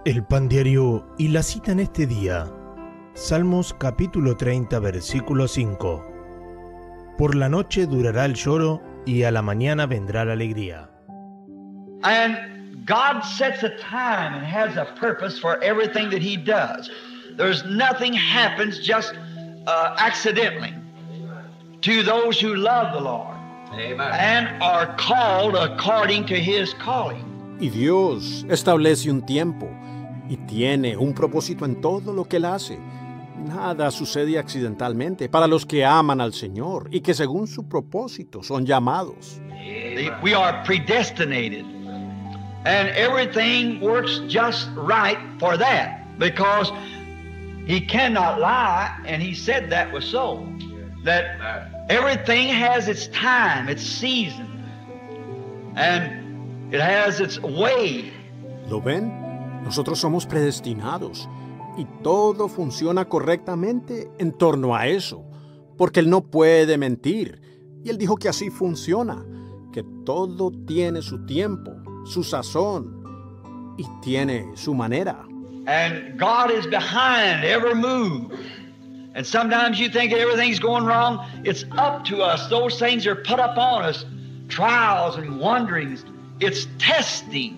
El pan diario y la cita en este día. Salmos capítulo 30, versículo 5. Por la noche durará el lloro y a la mañana vendrá la alegría. And God sets a time and has a purpose for everything that He does. There's nothing happens just accidentally to those who love the Lord. Amen. And are called according to His calling. Y Dios establece un tiempo y tiene un propósito en todo lo que Él hace. Nada sucede accidentalmente para los que aman al Señor y que según su propósito son llamados. We are predestinated. And everything works just right for that. Because He cannot lie, and He said that was so. That everything has its time, its season. And it has its way. ¿Lo ven? Nosotros somos predestinados y todo funciona correctamente en torno a eso, porque Él no puede mentir. Y Él dijo que así funciona, que todo tiene su tiempo, su sazón y tiene su manera. And God is behind every move. And sometimes you think everything's going wrong. It's up to us. Those things are put up on us. Trials and wonderings. It's testing.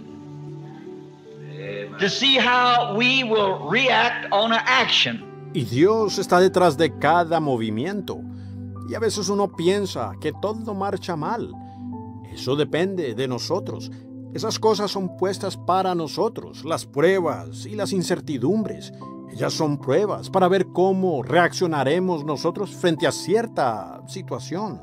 To see how we will react on an action. Y Dios está detrás de cada movimiento. Y a veces uno piensa que todo marcha mal. Eso depende de nosotros. Esas cosas son puestas para nosotros, las pruebas y las incertidumbres. Ellas son pruebas para ver cómo reaccionaremos nosotros frente a cierta situación.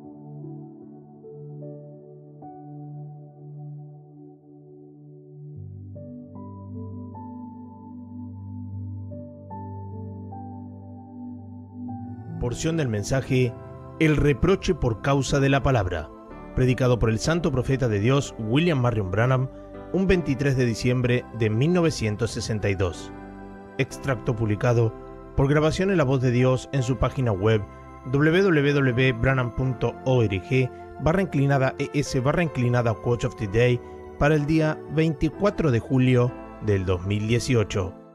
Porción del mensaje: El reproche por causa de la palabra, predicado por el santo profeta de Dios William Marion Branham, un 23 de diciembre de 1962. Extracto publicado por Grabación en la Voz de Dios en su página web www.branham.org/es/Quote of the Day para el día 24 de julio del 2018.